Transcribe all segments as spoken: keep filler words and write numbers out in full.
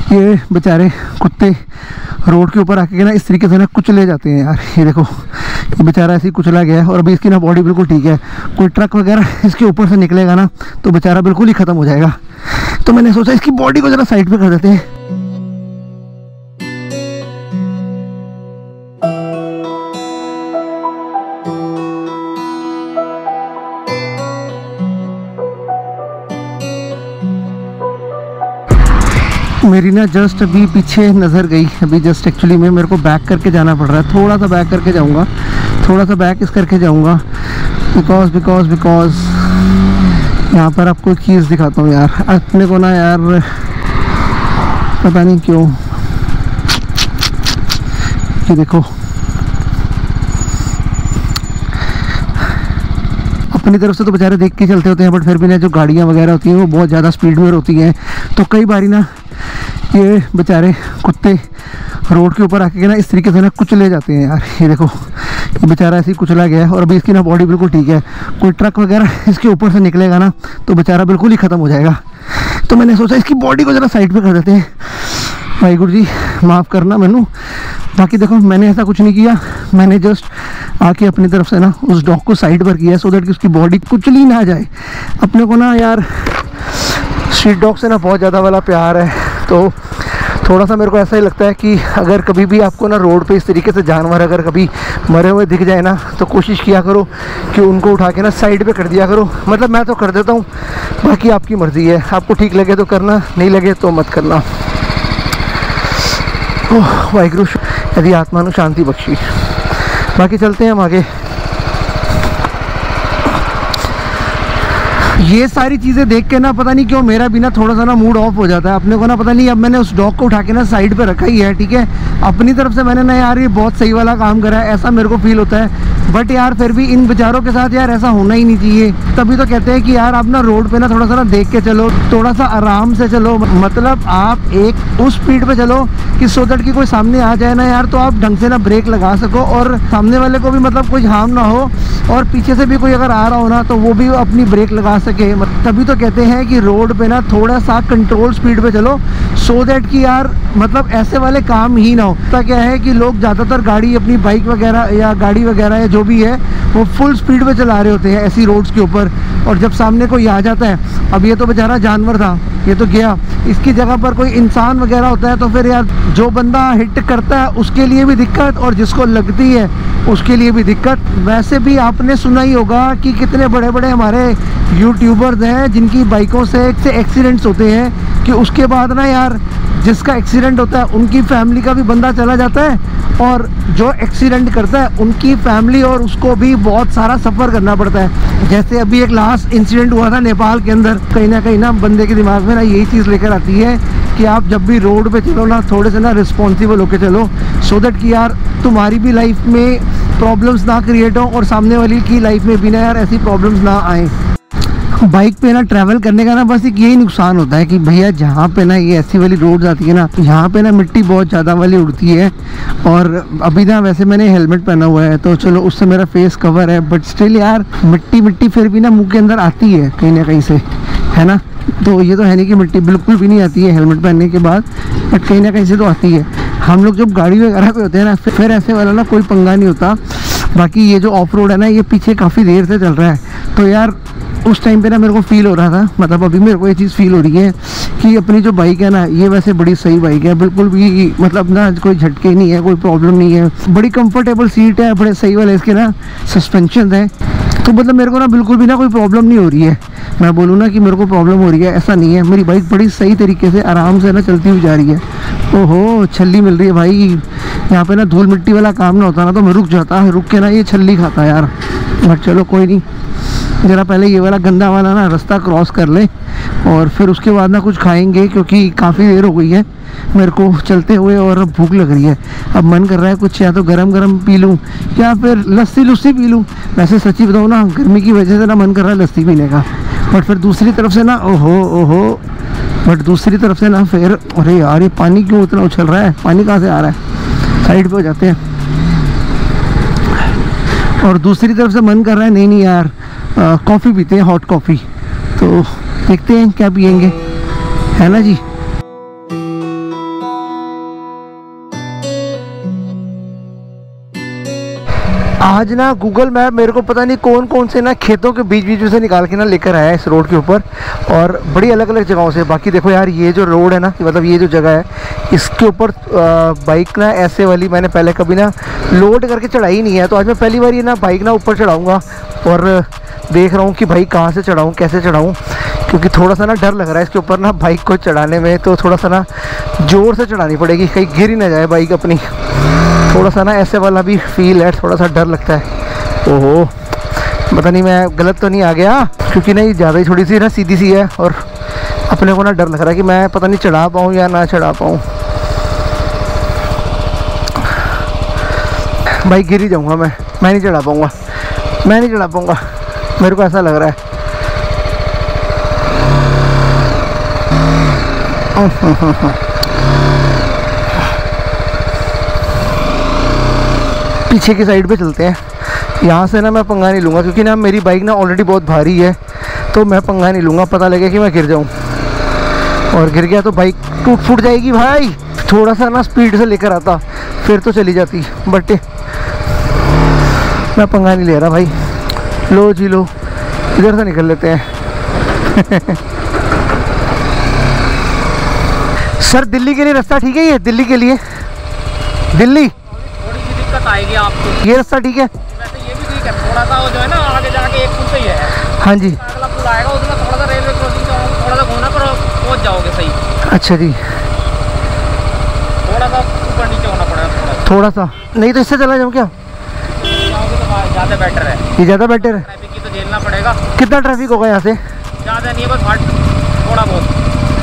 ये बेचारे कुत्ते रोड के ऊपर आके ना इस तरीके से ना कुचले जाते हैं यार। ये देखो ये बेचारा ऐसे ही कुचला गया है और अभी इसकी ना बॉडी बिल्कुल ठीक है। कोई ट्रक वगैरह इसके ऊपर से निकलेगा ना तो बेचारा बिल्कुल ही ख़त्म हो जाएगा। तो मैंने सोचा इसकी बॉडी को ज़रा साइड पे कर देते हैं। मेरी ना जस्ट अभी पीछे नज़र गई, अभी जस्ट एक्चुअली में मेरे को बैक करके जाना पड़ रहा है, थोड़ा सा बैक करके जाऊंगा, थोड़ा सा बैक इस करके जाऊंगा बिकॉज बिकॉज बिकॉज यहाँ पर आपको एक चीज़ दिखाता हूँ यार। अपने को ना यार पता नहीं क्यों, ये देखो अपनी तरफ से तो बेचारे देख के चलते होते हैं, बट फिर भी ना जो गाड़ियाँ वगैरह होती हैं वो बहुत ज़्यादा स्पीड में होती हैं। तो कई बारी ना ये बेचारे कुत्ते रोड के ऊपर आके ना इस तरीके से ना कुचले जाते हैं यार। ये देखो ये बेचारा ऐसे ही कुचला गया है और अभी इसकी ना बॉडी बिल्कुल ठीक है। कोई ट्रक वगैरह इसके ऊपर से निकलेगा ना तो बेचारा बिल्कुल ही ख़त्म हो जाएगा। तो मैंने सोचा इसकी बॉडी को ज़रा साइड पे कर देते हैं। वाहिगुरू जी माफ़ करना मैनू, बाकी देखो मैंने ऐसा कुछ नहीं किया, मैंने जस्ट आके अपनी तरफ से ना उस डॉग को साइड पर किया सो दैट कि उसकी बॉडी कुचली ना जाए। अपने को ना यार स्ट्रीट डॉग से ना बहुत ज़्यादा वाला प्यार है, तो थोड़ा सा मेरे को ऐसा ही लगता है कि अगर कभी भी आपको ना रोड पे इस तरीके से जानवर अगर कभी मरे हुए दिख जाए ना तो कोशिश किया करो कि उनको उठा के ना साइड पे कर दिया करो। मतलब मैं तो कर देता हूँ, बाकी आपकी मर्ज़ी है, आपको ठीक लगे तो करना, नहीं लगे तो मत करना। ओह वाहिगुरू यदि आत्मा को शांति बख्शी। बाकी चलते हैं हम आगे। ये सारी चीज़ें देख के ना पता नहीं क्यों मेरा भी ना थोड़ा सा ना मूड ऑफ हो जाता है। अपने को ना पता नहीं, अब मैंने उस डॉग को उठा के ना साइड पे रखा ही है, ठीक है, अपनी तरफ से मैंने ना यार ये बहुत सही वाला काम करा है, ऐसा मेरे को फील होता है। बट यार फिर भी इन बेचारों के साथ यार ऐसा होना ही नहीं चाहिए। तभी तो कहते हैं कि यार आप ना रोड पे ना थोड़ा सा ना देख के चलो, थोड़ा सा आराम से चलो, मतलब आप एक उस स्पीड पे चलो कि सो दैट कि कोई सामने आ जाए ना यार तो आप ढंग से ना ब्रेक लगा सको और सामने वाले को भी मतलब कोई हार्म ना हो, और पीछे से भी कोई अगर आ रहा हो ना तो वो भी अपनी ब्रेक लगा सके। तभी तो कहते हैं कि रोड पे ना थोड़ा सा कंट्रोल स्पीड पे चलो सो दैट कि यार मतलब ऐसे वाले काम ही ना हो। तो क्या है कि लोग ज़्यादातर गाड़ी अपनी बाइक वगैरह या गाड़ी वगैरह या जो भी है वो फुल स्पीड पे चला रहे होते हैं ऐसी रोड्स के ऊपर, और जब सामने कोई आ जाता है, अब ये तो बेचारा जानवर था, ये तो गया, इसकी जगह पर कोई इंसान वगैरह होता है तो फिर यार जो बंदा हिट करता है उसके लिए भी दिक्कत और जिसको लगती है उसके लिए भी दिक्कत। वैसे भी आपने सुना ही होगा कि कितने बड़े बड़े हमारे यूट्यूबर्स हैं जिनकी बाइकों से से एक्सीडेंट्स होते हैं कि उसके बाद ना यार जिसका एक्सीडेंट होता है उनकी फैमिली का भी बंदा चला जाता है, और जो एक्सीडेंट करता है उनकी फैमिली और उसको भी बहुत सारा सफ़र करना पड़ता है। जैसे अभी एक लास्ट इंसिडेंट हुआ था नेपाल के अंदर, कहीं ना कहीं ना बंदे के दिमाग में ना यही चीज़ लेकर आती है कि आप जब भी रोड पे चलो ना थोड़े से ना रिस्पॉन्सिबल होकर चलो सो दैट कि यार तुम्हारी भी लाइफ में प्रॉब्लम्स ना क्रिएट हो और सामने वाली की लाइफ में भी ना यार ऐसी प्रॉब्लम्स ना आए। बाइक पे ना ट्रैवल करने का ना बस एक यही नुकसान होता है कि भैया जहाँ पे ना ये ऐसी वाली रोड्स आती है ना यहाँ पे ना मिट्टी बहुत ज़्यादा वाली उड़ती है, और अभी ना वैसे मैंने हेलमेट पहना हुआ है तो चलो उससे मेरा फेस कवर है, बट स्टिल यार मिट्टी मिट्टी फिर भी ना मुंह के अंदर आती है कहीं ना कहीं से, है ना। तो ये तो है नहीं कि मिट्टी बिल्कुल भी नहीं आती है हेलमेट पहनने के बाद, बट कहीं ना कहीं से तो आती है। हम लोग जब गाड़ी वगैरह पे होते हैं ना फिर ऐसे वाला ना कोई पंगा नहीं होता। बाकी ये जो ऑफ रोड है ना ये पीछे काफ़ी देर से चल रहा है, तो यार उस टाइम पे ना मेरे को फील हो रहा था, मतलब अभी मेरे को ये चीज़ फील हो रही है कि अपनी जो बाइक है ना ये वैसे बड़ी सही बाइक है, बिल्कुल भी मतलब ना कोई झटके नहीं है, कोई प्रॉब्लम नहीं है, बड़ी कंफर्टेबल सीट है, बड़े सही वाले इसके ना सस्पेंशन है, तो मतलब मेरे को ना बिल्कुल भी ना कोई प्रॉब्लम नहीं हो रही है। मैं बोलूँ ना कि मेरे को प्रॉब्लम हो रही है ऐसा नहीं है, मेरी बाइक बड़ी सही तरीके से आराम से ना चलती हुई जा रही है। ओहो छल्ली मिल रही है भाई, यहाँ पे ना धूल मिट्टी वाला काम ना होता ना तो मैं रुक जाता, रुक के ना ये छल्ली खाता यार, बट चलो कोई नहीं, ज़रा पहले ये वाला गंदा वाला ना रास्ता क्रॉस कर ले और फिर उसके बाद ना कुछ खाएंगे, क्योंकि काफ़ी देर हो गई है मेरे को चलते हुए और अब भूख लग रही है। अब मन कर रहा है कुछ या तो गरम गरम पी लूँ या फिर लस्सी लुस्सी पी लूँ। वैसे सच्ची बताऊँ ना गर्मी की वजह से ना मन कर रहा है लस्सी पीने का, बट फिर दूसरी तरफ से ना ओहो ओहो बट दूसरी तरफ से ना फिर अरे यार ये पानी क्यों इतना उछल रहा है, पानी कहाँ से आ रहा है, साइड पे हो जाते हैं। और दूसरी तरफ से मन कर रहा है नहीं नहीं यार कॉफ़ी पीते हैं, हॉट कॉफ़ी, तो देखते हैं क्या पियेंगे, है ना जी। आज ना गूगल मैप मेरे को पता नहीं कौन कौन से ना खेतों के बीच बीच में से निकाल के ना लेकर आया है इस रोड के ऊपर, और बड़ी अलग अलग जगहों से। बाकी देखो यार ये जो रोड है ना, मतलब ये जो जगह है, इसके ऊपर बाइक ना ऐसे वाली मैंने पहले कभी ना लोड करके चढ़ाई नहीं है। तो आज मैं पहली बार ये ना बाइक ना ऊपर चढ़ाऊँगा और देख रहा हूँ कि भाई कहाँ से चढ़ाऊँ, कैसे चढ़ाऊँ, क्योंकि थोड़ा सा ना डर लग रहा है इसके ऊपर ना बाइक को चढ़ाने में। तो थोड़ा सा ना ज़ोर से चढ़ानी पड़ेगी, कहीं गिर ही ना जाए बाइक अपनी। थोड़ा सा ना ऐसे वाला भी फील है, थोड़ा सा डर लगता है। ओहो, पता नहीं मैं गलत तो नहीं आ गया, क्योंकि नहीं ज़्यादा ही थोड़ी सी ना सीधी सी है और अपने को ना डर लग रहा है कि मैं पता नहीं चढ़ा पाऊँ या ना चढ़ा पाऊँ। बाइक गिर ही जाऊँगा मैं मैं नहीं चढ़ा पाऊँगा, मैं नहीं चढ़ा पाऊँगा, मेरे को ऐसा लग रहा है। पीछे की साइड पे चलते हैं। यहाँ से ना मैं पंगा नहीं लूँगा, क्योंकि ना मेरी बाइक ना ऑलरेडी बहुत भारी है, तो मैं पंगा नहीं लूँगा। पता लगे कि मैं गिर जाऊँ, और गिर गया तो बाइक टूट फूट जाएगी भाई। थोड़ा सा ना स्पीड से लेकर आता फिर तो चली जाती, बट मैं पंगा नहीं ले रहा भाई। लो जी लो, इधर से निकल लेते हैं। सर दिल्ली के लिए रास्ता ठीक है? ये दिल्ली के लिए, दिल्ली थोड़ी सी दिक्कत आएगी आपको। ये रास्ता ठीक है? वैसे ये भी ठीक है, थोड़ा सा जो है ना आगे जाके एक पुल से ही है। हाँ जी, अगला पुल आएगा उसमें थोड़ा सा रेलवे क्रॉसिंग से थोड़ा सा घूमना पर पहुंच जाओगे सही। अच्छा जी, थोड़ा सा ऊपर नीचे होना पड़ेगा, थोड़ा थोड़ा सा। नहीं तो इससे चला जाऊँ क्या? जाओगे तो ज़्यादा बेटर है, ये ज़्यादा बेटर है। ट्रैफिक की तो झेलना पड़ेगा। कितना ट्रैफिक होगा यहाँ से? ज़्यादा नहीं है, बस हट थोड़ा बहुत।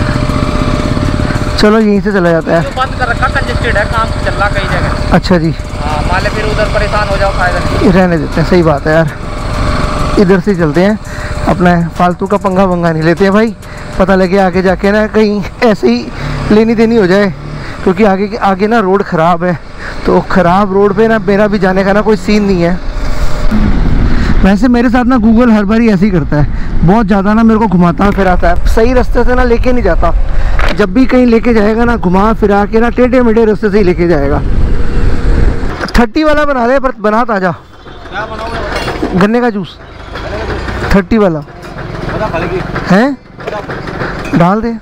चलो यहीं से चला जाता है। जो बंद कर रखा, कंजेस्टेड है, काम चल रहा कई जगह। अच्छा जी, हाँ, माले फिर उधर परेशान हो जाओ, फायदा नहीं। रहने देते हैं, सही बात है यार। इधर से चलते हैं, अपना फालतू का पंगा वंगा नहीं लेते हैं भाई। पता लगे आगे जाके ना कहीं ऐसे ही लेनी देनी हो जाए, क्योंकि आगे आगे ना रोड ख़राब है। तो ख़राब रोड पे ना मेरा भी जाने का ना कोई सीन नहीं है। वैसे मेरे साथ ना गूगल हर बार ही ऐसे ही करता है, बहुत ज़्यादा ना मेरे को घुमाता फिराता है, सही रास्ते से ना लेके नहीं जाता। जब भी कहीं लेके जाएगा ना घुमा फिरा के ना टेढ़े मेढ़े रास्ते से ही लेके जाएगा। थर्टी वाला बना दे, पर बना ताजा। क्या बनाओगे? गन्ने का जूस थर्टी वाला है, डाल दे।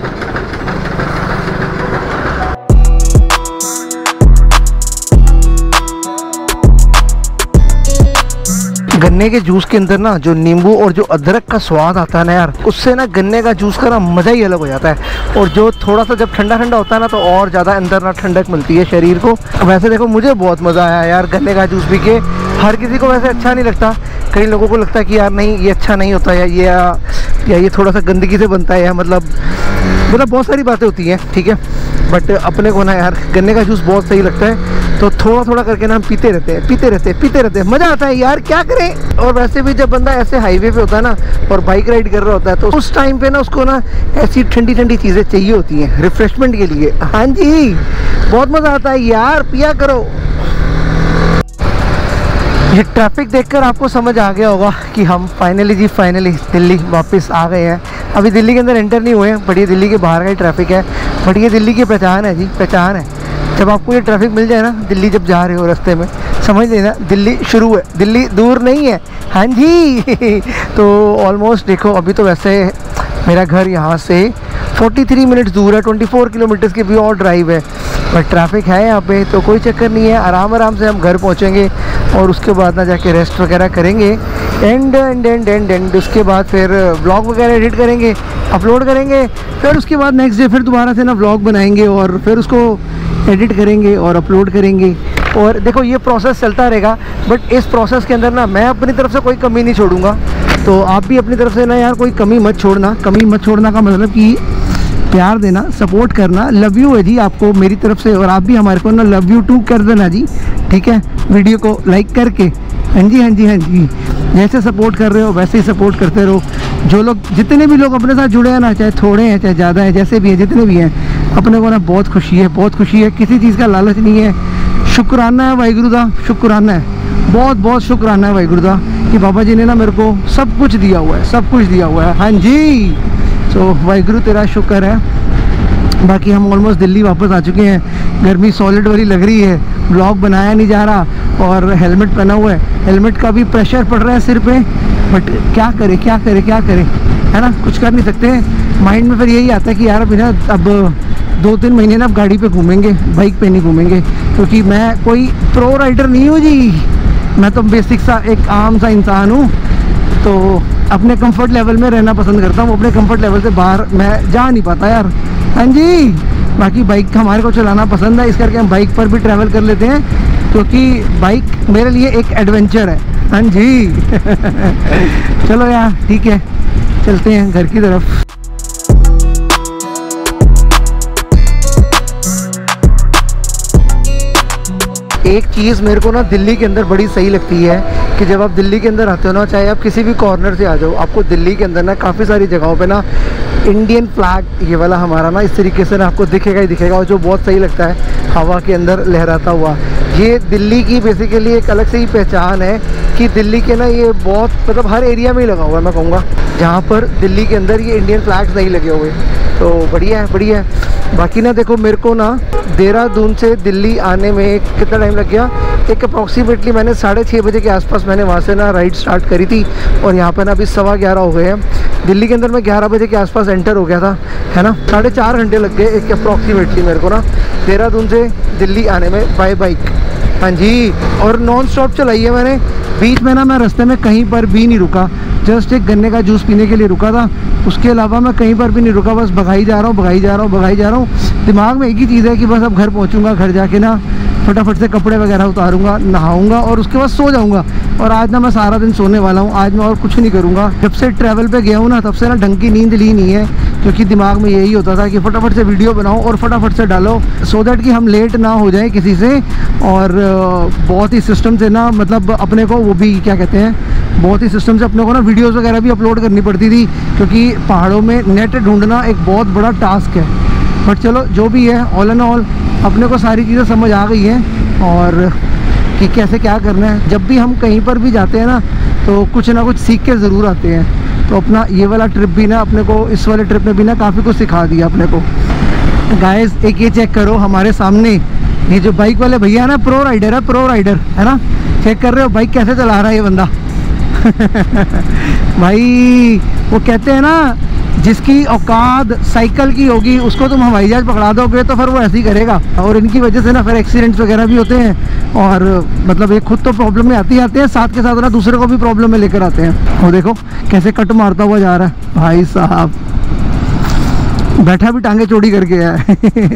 गन्ने के जूस के अंदर ना जो नींबू और जो अदरक का स्वाद आता है ना यार, उससे ना गन्ने का जूस का ना मज़ा ही अलग हो जाता है। और जो थोड़ा सा जब ठंडा ठंडा होता है ना, तो और ज़्यादा अंदर ना ठंडक मिलती है शरीर को। वैसे देखो मुझे बहुत मज़ा आया यार गन्ने का जूस पी के। हर किसी को वैसे अच्छा नहीं लगता, कई लोगों को लगता है कि यार नहीं ये अच्छा नहीं होता, या ये या ये थोड़ा सा गंदगी से बनता है, या मतलब मतलब बहुत सारी बातें होती हैं, ठीक है। बट अपने को ना यार गन्ने का जूस बहुत सही लगता है, तो थोड़ा थोड़ा करके ना हम पीते रहते हैं पीते रहते हैं पीते रहते हैं मज़ा आता है यार, क्या करें। और वैसे भी जब बंदा ऐसे हाईवे पे होता है ना और बाइक राइड कर रहा होता है, तो उस टाइम पे ना उसको ना ऐसी ठंडी ठंडी चीज़ें चाहिए होती हैं रिफ्रेशमेंट के लिए। हाँ जी, बहुत मज़ा आता है यार, पिया करो। ये ट्रैफिक देखकर आपको समझ आ गया होगा कि हम फाइनली जी फाइनली दिल्ली वापस आ गए हैं। अभी दिल्ली के अंदर एंटर नहीं हुए हैं, बट ये दिल्ली के बाहर का ही ट्रैफिक है। बट ये दिल्ली की पहचान है जी, पहचान है। जब आपको ये ट्रैफिक मिल जाए ना दिल्ली, जब जा रहे हो रास्ते में, समझ लेना दिल्ली शुरू है, दिल्ली दूर नहीं है। हाँ जी। तो ऑलमोस्ट देखो, अभी तो वैसे मेरा घर यहाँ से तैंतालीस मिनट्स दूर है, चौबीस किलोमीटर्स की भी और ड्राइव है, बट ट्रैफिक है यहाँ पे, तो कोई चक्कर नहीं है। आराम आराम से हम घर पहुँचेंगे और उसके बाद ना जाके रेस्ट वगैरह करेंगे, and and and and and उसके बाद फिर व्लॉग वगैरह एडिट करेंगे, अपलोड करेंगे। फिर उसके बाद नेक्स्ट डे फिर दोबारा से ना व्लॉग बनाएंगे और फिर उसको एडिट करेंगे और अपलोड करेंगे। और देखो ये प्रोसेस चलता रहेगा, बट इस प्रोसेस के अंदर ना मैं अपनी तरफ से कोई कमी नहीं छोड़ूंगा। तो आप भी अपनी तरफ से ना यार कोई कमी मत छोड़ना। कमी मत छोड़ना का मतलब कि प्यार देना, सपोर्ट करना। लव यू है जी आपको मेरी तरफ से, और आप भी हमारे को ना लव यू टू कर देना जी, ठीक है। वीडियो को लाइक करके, हाँ जी हाँ जी हाँ जी, जैसे सपोर्ट कर रहे हो वैसे ही सपोर्ट करते रहो। जो लोग, जितने भी लोग अपने साथ जुड़े हैं ना, चाहे थोड़े हैं चाहे ज़्यादा है, जैसे भी हैं, जितने भी हैं, अपने को ना बहुत खुशी है, बहुत खुशी है। किसी चीज़ का लालच नहीं है। शुक्राना है वाहिगुरु दा, शुक्राना है, बहुत बहुत शुक्राना है वाहिगुरु दा कि बाबा जी ने ना मेरे को सब कुछ दिया हुआ है, सब कुछ दिया हुआ है। हाँ जी, तो वाहिगुरु तेरा शुक्र है। बाकी हम ऑलमोस्ट दिल्ली वापस आ चुके हैं। गर्मी सॉलिड वाली लग रही है, ब्लॉग बनाया नहीं जा रहा और हेलमेट पहना हुआ है। हेलमेट का भी प्रेशर पड़ रहा है सिर पे, बट क्या करे क्या करे क्या करे, है ना, कुछ कर नहीं सकते। माइंड में फिर यही आता है कि यार अभी ना अब दो तीन महीने ना अब गाड़ी पे घूमेंगे, बाइक पे नहीं घूमेंगे, क्योंकि मैं कोई प्रो राइडर नहीं हूँ जी। मैं तो बेसिक सा एक आम सा इंसान हूँ, तो अपने कंफर्ट लेवल में रहना पसंद करता हूँ। अपने कंफर्ट लेवल से बाहर मैं जा नहीं पाता यार। हाँ जी, बाकी बाइक हमारे को चलाना पसंद है, इस करके हम बाइक पर भी ट्रैवल कर लेते हैं, क्योंकि बाइक मेरे लिए एक एडवेंचर है। हाँ जी चलो यार ठीक है, चलते हैं घर की तरफ। एक चीज़ मेरे को ना दिल्ली के अंदर बड़ी सही लगती है कि जब आप दिल्ली के अंदर आते हो ना, चाहे आप किसी भी कॉर्नर से आ जाओ, आपको दिल्ली के अंदर ना काफ़ी सारी जगहों पे ना इंडियन फ्लैग ये वाला हमारा ना इस तरीके से ना आपको दिखेगा ही दिखेगा, और जो बहुत सही लगता है हवा के अंदर लहराता हुआ। ये दिल्ली की बेसिकली एक अलग से ही पहचान है कि दिल्ली के ना ये बहुत मतलब हर एरिया में ही लगा हुआ है, मैं कहूँगा, जहाँ पर दिल्ली के अंदर ये इंडियन फ्लैग्स नहीं लगे हुए। तो बढ़िया है बढ़िया है। बाकी ना देखो, मेरे को ना देहरादून से दिल्ली आने में कितना टाइम लग गया, एक अप्रॉक्सीमेटली मैंने साढ़े छः बजे के आसपास मैंने वहाँ से ना राइड स्टार्ट करी थी, और यहाँ पर ना अभी सवा ग्यारह हो गए हैं। दिल्ली के अंदर मैं ग्यारह बजे के आसपास एंटर हो गया था, है ना, साढ़े चार घंटे लग गए एक अप्रॉक्सीमेटली मेरे को ना देहरादून से दिल्ली आने में बाय बाइक। हाँ जी, और नॉन स्टॉप चलाई है मैंने। बीच में ना मैं रास्ते में कहीं पर भी नहीं रुका, जस्ट एक गन्ने का जूस पीने के लिए रुका था, उसके अलावा मैं कहीं पर भी नहीं रुका, बस भगाई जा रहा हूँ भगाई जा रहा हूँ भगाई जा रहा हूँ। दिमाग में एक ही चीज़ है कि बस अब घर पहुँचूँगा, घर जाके ना फटाफट से कपड़े वगैरह उतारूंगा, नहाऊंगा और उसके बाद सो जाऊंगा। और आज ना मैं सारा दिन सोने वाला हूँ, आज मैं और कुछ नहीं करूँगा। जब से ट्रैवल पे गया हूँ ना, तब से ना ढंग की नींद ली नहीं है, क्योंकि दिमाग में यही होता था कि फटाफट से वीडियो बनाओ और फटाफट से डालो, सो दैट कि हम लेट ना हो जाए किसी से। और बहुत ही सिस्टम से ना, मतलब अपने को वो भी क्या कहते हैं, बहुत ही सिस्टम से अपने को ना वीडियोज़ वगैरह भी अपलोड करनी पड़ती थी, क्योंकि पहाड़ों में नेट ढूंढना एक बहुत बड़ा टास्क है। बट चलो जो भी है, ऑल एंड ऑल अपने को सारी चीज़ें समझ आ गई हैं, और कि कैसे क्या करना है। जब भी हम कहीं पर भी जाते हैं ना, तो कुछ ना कुछ सीख के ज़रूर आते हैं। तो अपना ये वाला ट्रिप भी ना अपने को, इस वाले ट्रिप में भी ना काफ़ी कुछ सिखा दिया अपने को। गाइस एक ये चेक करो, हमारे सामने ये जो बाइक वाले भैया है ना, प्रो राइडर है, प्रो राइडर है ना, चेक कर रहे हो बाइक कैसे चला रहा है ये बंदा भाई वो कहते हैं ना, जिसकी औकात साइकिल की होगी उसको तुम हवाई जहाज पकड़ा दोगे तो फिर वो ऐसे ही करेगा। और इनकी वजह से ना फिर एक्सीडेंट्स वगैरह भी होते हैं, और मतलब ये खुद तो प्रॉब्लम में आती आते हैं, साथ के साथ ना दूसरे को भी प्रॉब्लम में लेकर आते हैं। और देखो कैसे कट मारता हुआ जा रहा है भाई साहब, बैठा भी टांगे चौड़ी करके है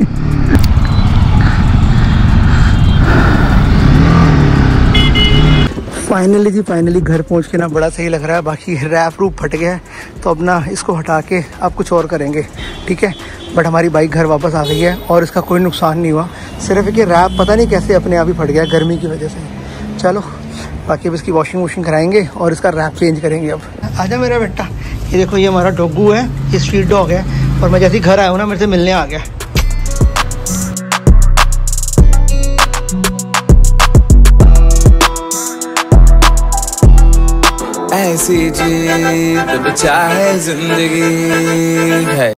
फाइनली जी फाइनली घर पहुंच के ना बड़ा सही लग रहा है। बाकी रैप रूप फट गया है, तो अब ना इसको हटा के अब कुछ और करेंगे, ठीक है। बट हमारी बाइक घर वापस आ गई है और इसका कोई नुकसान नहीं हुआ, सिर्फ कि रैप पता नहीं कैसे अपने आप ही फट गया गर्मी की वजह से। चलो बाकी अब इसकी वॉशिंग वॉशिंग कराएंगे और इसका रैप चेंज करेंगे। अब आजा मेरा बेटा, ये देखो ये हमारा डॉगू है, ये स्ट्रीट डॉग है, और मैं जैसे ही घर आया हूँ ना मेरे से मिलने आ गया। ऐसी जीत चाहे जिंदगी है।